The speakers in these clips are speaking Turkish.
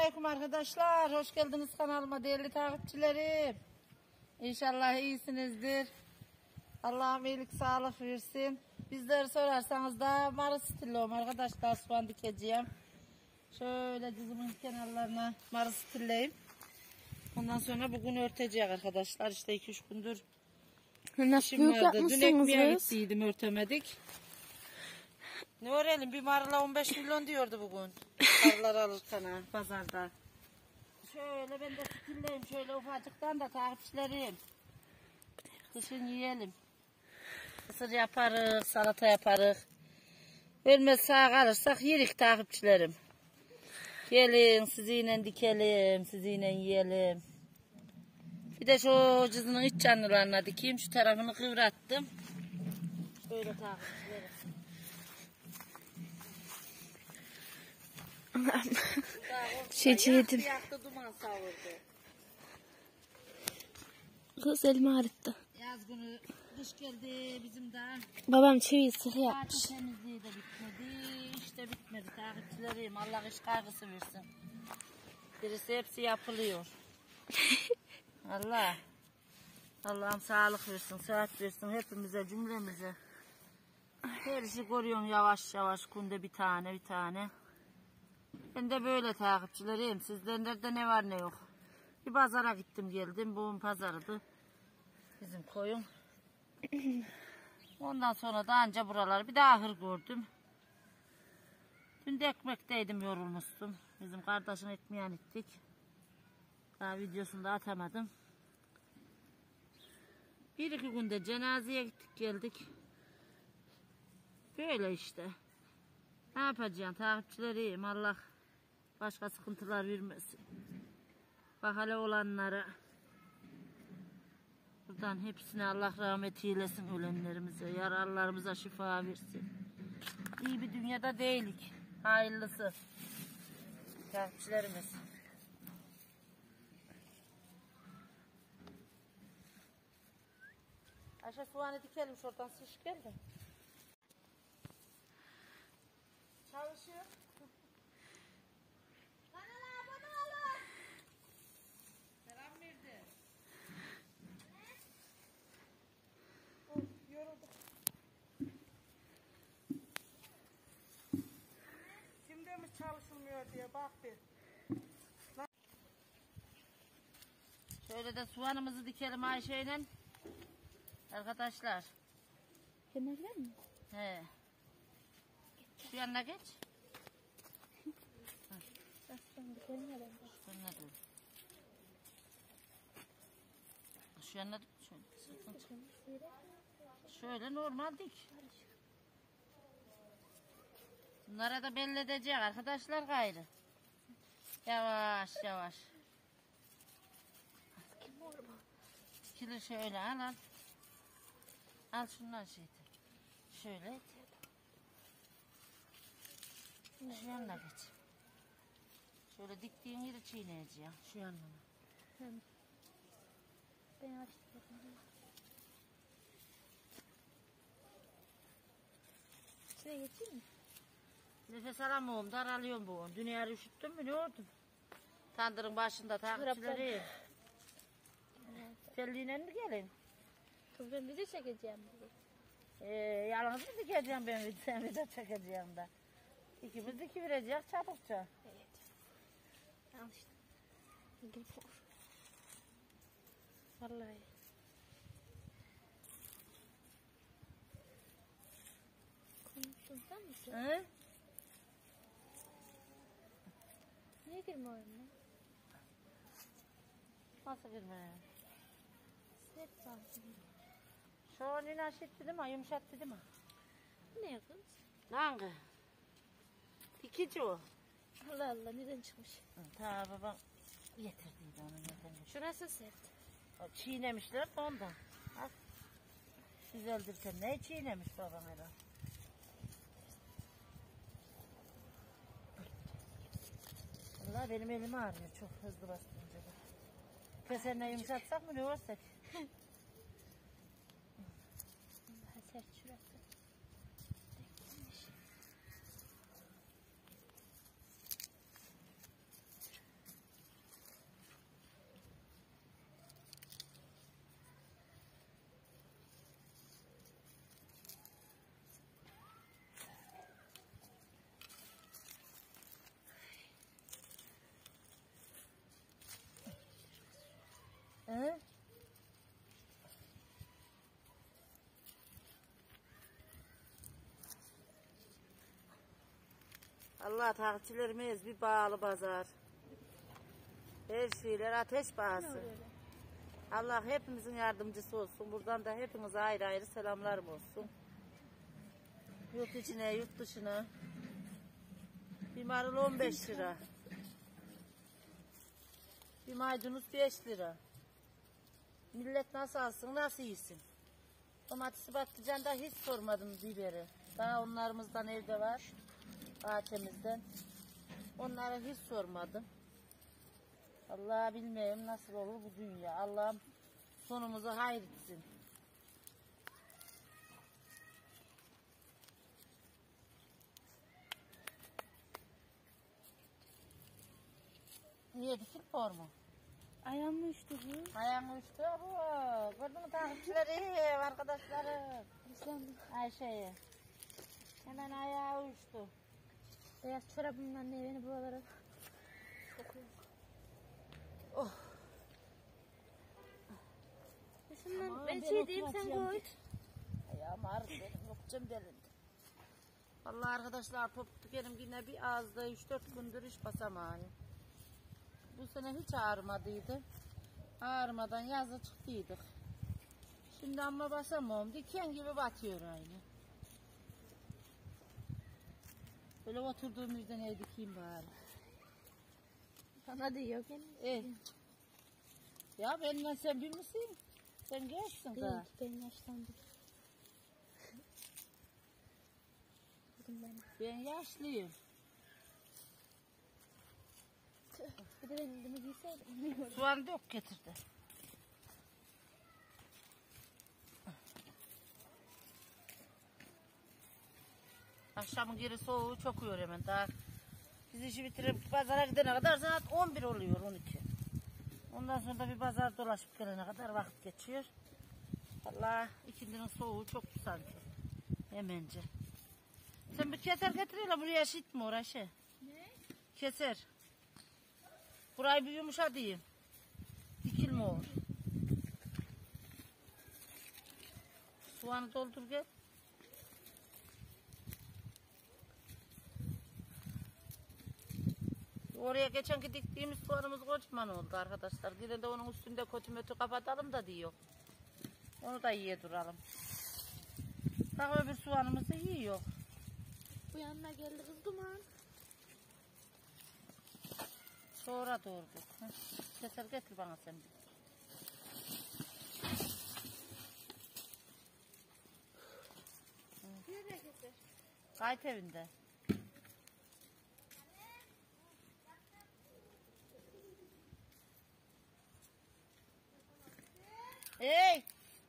Selamünaleyküm arkadaşlar. Hoş geldiniz kanalıma değerli takipçilerim. İnşallah iyisinizdir. Allah'ım iyilik sağlık versin. Bizleri sorarsanız da marı stilliyim arkadaşlar. Soğan dikeceğim. Şöyle dizimin kenarlarına marı stilleyim. Ondan sonra bugün örteceğiz arkadaşlar. İşte 2-3 gündür işim vardı. Dün ekmeğe gittiydim, örtemedik. Ne öğrenelim, bir marula 15 milyon diyordu bugün. Marılar alırken ha, pazarda. Şöyle ben de stilleyim, şöyle ufacıktan da takipçilerim. Kışın yiyelim. Kısır yaparız, salata yaparız. Ölmez sağ kalırsak yerik takipçilerim. Gelin sizinle dikelim, sizinle yiyelim. Bir de şu cızının iç canlılarına dikeyim. Şu tarafını kıvrattım. Şöyle takipçilerim. Yedim. Yaktı, duman savurdu. Kız elimi ağrıttı. Yaz günü kış geldi bizim daha. Babam çivi sıkı yapmış. Tatil temizliği de bitmedi. İşte bitmedi takipçilerim. Allah iş kaygısı versin. Birisi hepsi yapılıyor. Allah. Allah'ım sağlık versin, sıhhat versin hepimize, cümlemize. Her işi koruyorum yavaş yavaş, günde bir tane bir tane. Ben de böyle takipçilerim. Sizlerde ne var ne yok. Bir pazara gittim geldim. Bugün pazarıydı. Bizim koyun. Ondan sonra da anca buraları bir daha ahır gördüm. Dün de ekmekteydim, yorulmuştum. Bizim kardeşin ekmeğini gittik. Daha videosunu da atamadım. Bir iki günde cenazeye gittik geldik. Böyle işte. Ne yapacağım takipçilerim, Allah başka sıkıntılar vermesin. Bak hele olanlara. Buradan hepsine Allah rahmet eylesin ölenlerimize. Yaralılarımıza şifa versin. İyi bir dünyada değilik. Hayırlısı. Takipçilerimiz. Aşağı soğanı dikelim şuradan, sıç geldi. Çalışıyor. Kanala abone olun. Selam verdi. Yoruldum. Şimdi mi çalışılmıyor diye bak bir. Şöyle de soğanımızı dikelim Ayşe'yle. Arkadaşlar. Kenarlar mı? He. Şu yanına geç. Şu yanına şöyle normal dik. Bunlara da belli edecek arkadaşlar gayrı. Yavaş yavaş. Dikilir şöyle, al. Al şundan şeydi. Şöyle. Şu yanına geç. Şöyle diktiğin yeri çiğneyeceğim. Şu yanına. Ben açtım. Şuraya geçeyim mi? Nefes alamıyorum, daralıyorum bu. Dünyayı üşüttüm mü, ne oldu? Tandırın başında takipçileri. Telliğine mi gelin? Kız ben video çekeceğim. Yalnız mı dikeceğim ben, sen video çekeceğim de. İkimiz dikivereceğiz çabukça. Evet. Al işte. Gidip olur. Vallahi. Konuşursan mısın? Hı? Niye girme oyununa? Nasıl girme? Hep sanki. Şu an inaşetti değil mi? Yumuşattı değil mi? Ne kız? Hangi? Dikici o. Allah Allah, neden çıkmış? Ta babam getirdiydi onu neden. Şurası sert. Çiğnemişler ondan. Bak. Güzeldirken ne çiğnemiş babam herhalde. Allah benim elim ağrıyor çok hızlı bastırınca da. Keserine yumuşatsak mı ne olsak? Daha sert şurası. He? Allah takipçilerimiz bir bağlı pazar. Her şeyler ateş pahası. Allah hepimizin yardımcısı olsun. Buradan da hepinize ayrı ayrı selamlarım olsun. Yurt içine, yurt dışına. Bir marul 15 lira. Bir maydanoz 5 lira. Millet nasıl alsın, nasıl yesin? Domatesi, patlıcan da hiç sormadım biberi. Daha onlarımızdan evde var. Bahçemizden. Onları hiç sormadım. Allah bilmiyorum nasıl olur bu dünya. Allah'ım sonumuzu hayır etsin. Niye dikilmiyor mu? Ayağım mı uçtu bu? Ayağın uçtu bu. Gördün mü takipçilerim, arkadaşlarım? Islandım. Ayşe'yi. Hemen ayağı uçtu. Beyaz çorabımla ne beni buralara sokuyor. Oh. Şundan Aman ben ben şey diyeyim sen oturacağım. koy. Ayağım ağrıdı benim, yokcam delindi. Vallahi arkadaşlar toplu elim yine bir ağızda 3-4 gündür iş basamağım. Bu sene hiç ağrımadıydı. Ağrımadan yazı çıktıydık. Şimdi ama basamam. Diken gibi batıyor aynı. Böyle oturduğum yüzden ev dikeyim bari. Bana diyor gene. Ya benimle sen bir misin? Sen gençsin Değil daha. ki ben yaşlandım. Bugün ben. Ben yaşlıyım. Bir de benim bunu giyseydim. Soğan dök getirdi. Akşamın geri soğuğu çok uyuyor hemen. Daha biz işi bitirip pazara gidene kadar saat 11 oluyor, 12. Ondan sonra da bir pazar dolaşıp gelene kadar vakit geçiyor. Vallahi ikindinin soğuğu çok sanki. Hemence. Sen bir keser getiriyorlar buraya, şit mi uğraşı? Ne? Keser. Burayı bir yumuşatayım. Dikilme olur. Soğanı doldur gel. Oraya geçenki diktiğimiz soğanımız kocaman oldu arkadaşlar. Yine de onun üstünde kötü mötü kapatalım da diyor. Onu da yiye duralım. Bak öbür soğanımızı yiyor. Bu yanına geldi kız duman. Sonra doğurduk. Keser getir bana sen bir. Nereye getir? Kayıt evinde. Hey!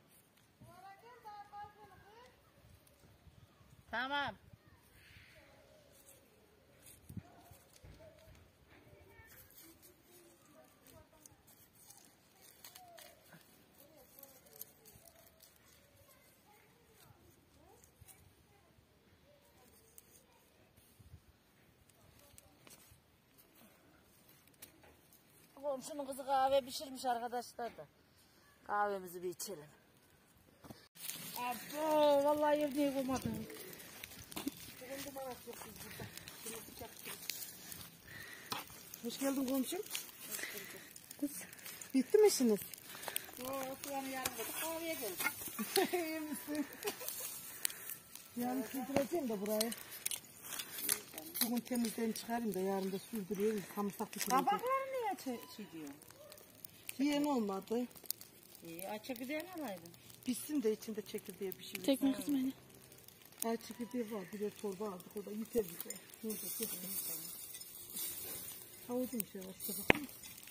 Tamam. Komşunun kızı kahve pişirmiş arkadaşlar da. Kahvemizi bir içelim. Abo, vallahi evde koymadım. Bugün duman atıyor kız burada. Şimdi bıçak kırıyor. Hoş geldin komşum. Kız, bitti mi işiniz? Soğanı yarım koyduk, kahveye geldik. İyi misin? Yarın sürdüreceğim de burayı. Bugün temizden çıkarayım da yarın da sürdürüyorum. Samırsak pişireceğim. Kabakları niye diyor? Yiyen olmadı. İyi, açık bir tane alaydın. Pişsin de içinde çekirdeği pişirir. Çekme kızım beni. Ay çekirdeği var. Birer torba aldık. O da yeter bize. Neyse kesin. Havucum şey var. İşte bakın.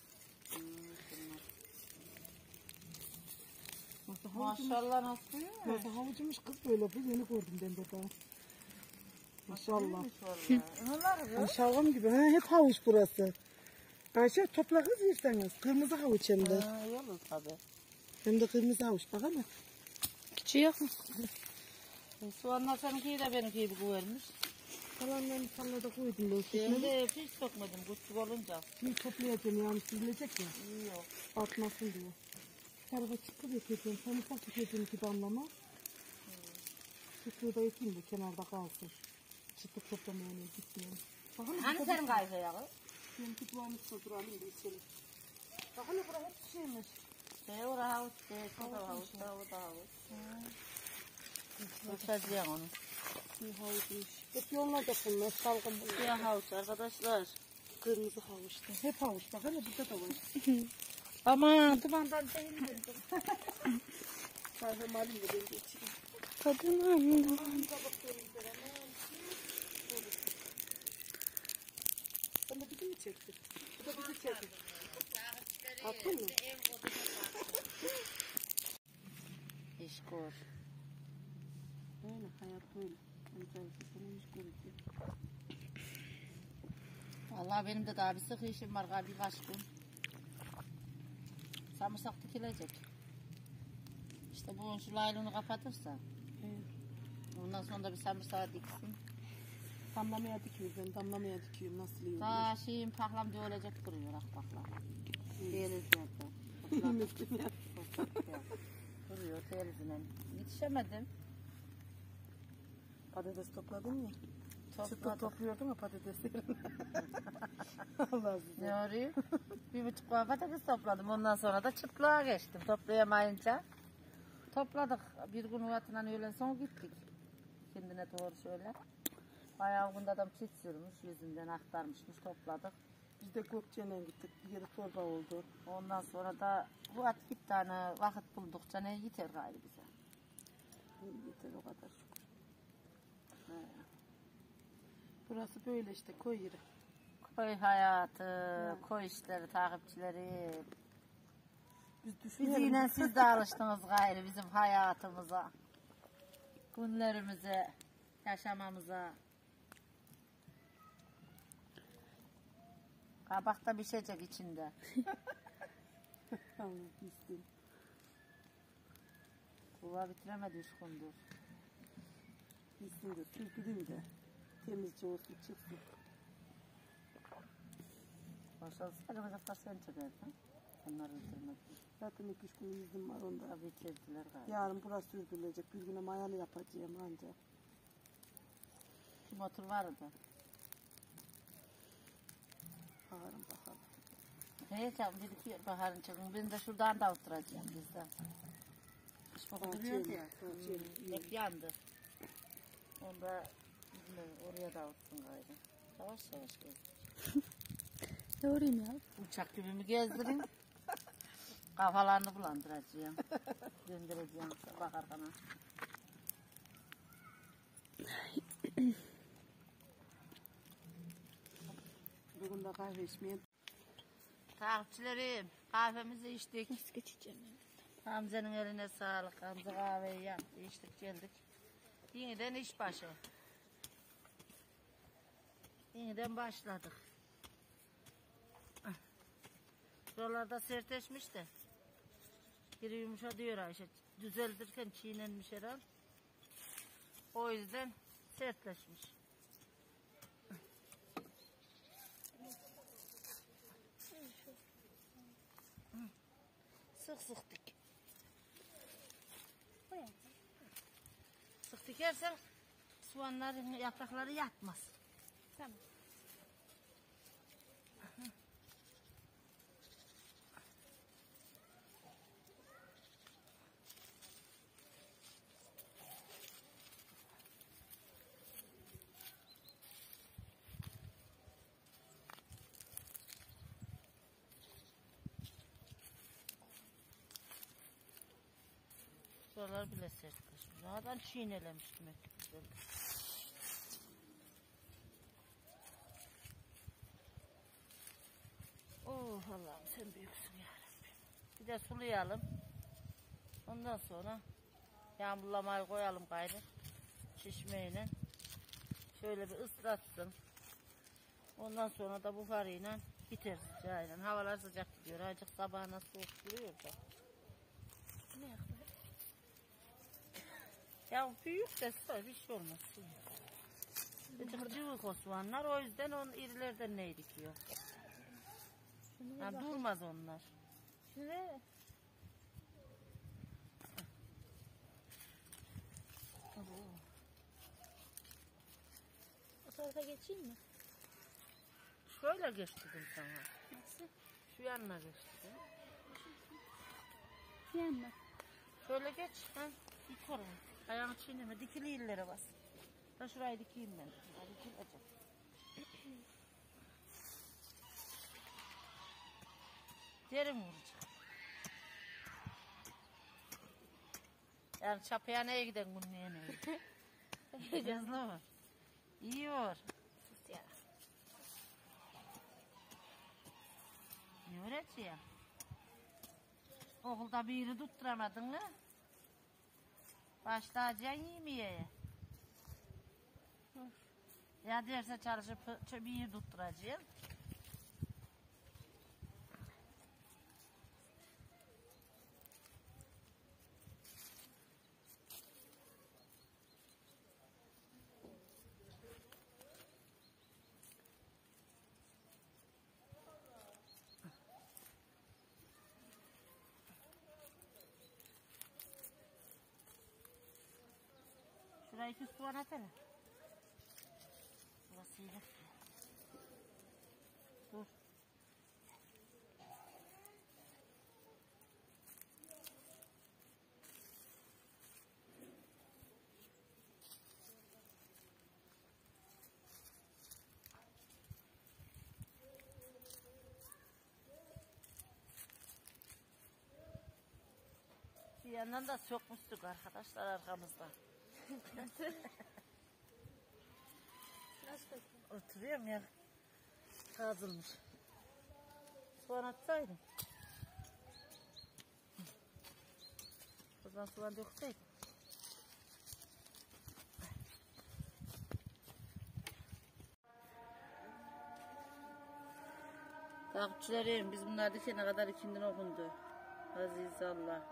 Nasıl havucum? Maşallah nasıl yiyor? Nasıl havucumuş kız böyle. Bu yeni gördüm ben de daha. Maşallah. Onlar Şalgam gibi. Ha, hep havuç burası. Ayşe topla kız yerseniz. Kırmızı havuç hem de. iyi olur tabii. Hem de kırmızı havuç. Bak ama. Küçüğü yok mu? Soğanlar seninkiyi de benimki gibi koyarmış. Kalanlarını sana da koydum ben. Ben Şimdi de hiç sokmadım küçük olunca. bir toplayacağım yani sizilecek ya. İyi yok. Atmasın diye. tarafa çıkıp ekeceğim. Sarımsak ekeceğim ki damlama. Çıkığı da ekeyim de kenarda kalsın. Çıtık toplamaya gitmiyorum. Hani senin kayfa yağı? Benim tutmağımı tutturalım da içelim. Bakın ne buraya hep şeymiş. Ora havuç, o da havuç, o da havuç. Tutacağım onu. Bir havuçmuş. Hep yollarda bunlar salgın bunlar. Siyah havuç arkadaşlar. Kırmızı havuçta. Hep havuç. Bak hele burada da var. Aman dumandan değil mi? Kahve malim de ben de içeyim. Kadınım. Sen de bizi mi çektin? Bu da bizi çekti. Attın mı? İşkur. Öyle hayat böyle. Senin iş görüntü. Vallahi benim de daha bir sık işim var galiba birkaç gün. Samırsak dikilecek. İşte bu şu laylonu kapatırsa. Evet. Ondan sonra da bir samırsağı diksin. Damlamaya dikiyorum ben. Damlamaya dikiyorum. Nasıl iyi Daha şeyim paklam ölecek duruyor akbaklar. Değiliz nerede? Duruyor değilizine. Yetişemedim. Patates topladın mı? Çıtlık Topladım. topluyordun mu patatesleri? Allah size. Ne oluyor? 1,5 kova patates topladım. Ondan sonra da çıtlığa geçtim. Toplayamayınca. Topladık. Bir gün vatından öğlen sonra gittik. Kendine doğru şöyle. Bayağı bunda adam çit sürmüş. Yüzünden aktarmışmış. Topladık. Biz de Gökçe'yle gittik. Bir yere torba oldu. Ondan sonra da bu at bir tane vakit buldukça ne yeter gayrı bize. Yeter o kadar şükür. Burası böyle işte koy yeri. Koy hayatı, koy işleri, takipçileri. Biz düşünelim. Biziyle siz de alıştınız gayrı bizim hayatımıza. Günlerimize, yaşamamıza. Kabak da pişecek içinde. Tamam istedim. Tuğba bitiremedi 3 gündür. İstedim de sürtüreyim de. Temizce olsun çıksın. Boşalsa kadar sen çekerdin. Onları bitirmedin. Zaten 2-3 gün iznim var onda. Da bitirdiler galiba. Yarın burası sürdürülecek. Bir güne mayalı yapacağım ancak. Şu motor vardı. Baharım bakalım. Hey canım dedik ki baharın çıkın. Ben de şuradan da oturacağım bizden. Hiç baba duruyordu ya. Hep yandı. Onda oraya da otursun gayrı. Yavaş yavaş gel. Doğruyum ya. Uçak gibi mi gezdirin? Kafalarını bulandıracağım. Döndüreceğim bak arkana. Bugün de kahve içmeye. Takipçilerim kahvemizi içtik. Nasıl geçeceğim ben? Hamza'nın eline sağlık. Hamza kahveyi yaptı. İçtik geldik. Yeniden iş başı. Yeniden başladık. Şuralarda sertleşmiş de. Biri yumuşa diyor Ayşe. Düzeldirken çiğnenmiş herhalde. O yüzden sertleşmiş. Sık sık dik. Sık dikersen soğanların yaprakları yatmaz. Tamam. Şuralar bile sertleşmiş. Zaten çiğnelemiş demek ki güzel. Oh Allah'ım sen büyüksün yarabbim. Bir de sulayalım. Ondan sonra yağmurlamayı koyalım gayrı. Şişmeyle. Şöyle bir ıslatsın. Ondan sonra da buharıyla biter sıcağıyla. Havalar sıcak gidiyor. Azıcık sabahına soğuk duruyor da. Ne yapalım? Ya büyük de bir şey olmaz. Cıvık o soğanlar. O yüzden onun irilerden ne dikiyor? Şunu Ha, durmaz onlar. Şunu ver. O tarafa geçeyim mi? Şöyle geç dedim sana. Nasıl? Şu yanına geç dedim. Yanma. Şöyle geç. Ha? Dik oraya. Ayağını çiğneme. Dikili illere bas. Da şurayı dikeyim ben. Hadi dikilecek. Derin vuracak. Yani çapıya neye giden bunun neye neye? Heyecanlı mı? İyi var. Sus ya. Ne öğretiyor? Okulda bir yeri tutturamadın mı? Başlayacaksın yemeye. Ya derse çalışıp bir yeri tutturacaksın. Şurayı tut soğan atsana. Burası iyi. Dur. Bir yandan da sokmuştuk arkadaşlar arkamızda. Nasıl bakayım? Oturuyorum ya. Kazılmış. Soğan atsaydım. Buradan soğan dökseydim. Takipçilerim biz bunlar dikene kadar ikindin okundu. Aziz Allah.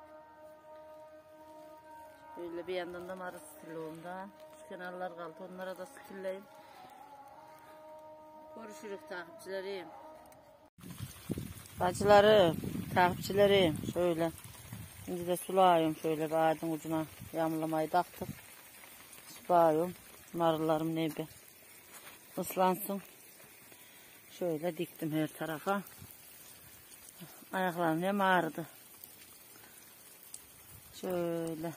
Böyle bir yandan da marı stillonda. Şu kenarlar kaldı onlara da stilleyim. Görüşürüz takipçilerim. Bacılarım, takipçilerim şöyle. Şimdi de sulayıyorum şöyle bir ağacın ucuna yağmurlamayı taktık. Sulayıyorum. Marılarım ne be. Islansın. Şöyle diktim her tarafa. Ayaklarım ne ağrıdı. Şöyle.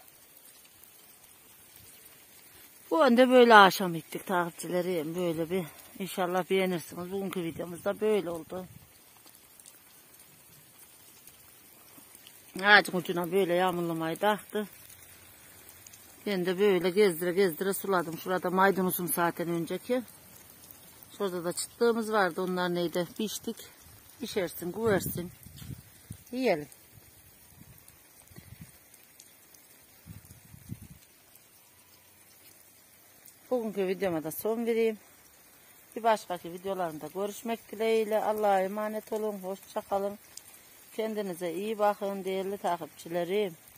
Bu önde böyle akşam ettik takipçilerim. Böyle bir inşallah beğenirsiniz. Bugünkü videomuzda böyle oldu. Ağacın ucuna böyle yağmurlamayı taktı. Ben de böyle gezdire gezdire suladım. Şurada maydanozum zaten önceki. Şurada da çıtlığımız vardı. Onlar neydi? Piştik. Pişersin, güversin. Yiyelim. Bugünkü videoma da son vereyim. Bir başkaki videolarımda görüşmek dileğiyle. Allah'a emanet olun. Hoşça kalın. Kendinize iyi bakın değerli takipçilerim.